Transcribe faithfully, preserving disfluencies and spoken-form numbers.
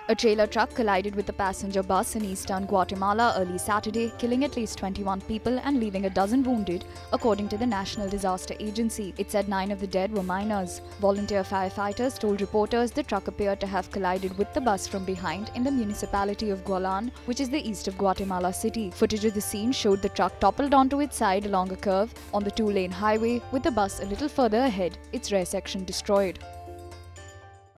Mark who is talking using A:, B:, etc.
A: A trailer truck collided with a passenger bus in eastern Guatemala early Saturday, killing at least twenty-one people and leaving a dozen wounded, according to the National Disaster Agency. It said nine of the dead were minors. Volunteer firefighters told reporters the truck appeared to have collided with the bus from behind in the municipality of Gualan, which is the east of Guatemala City. Footage of the scene showed the truck toppled onto its side along a curve on the two-lane highway, with the bus a little further ahead, its rear section destroyed.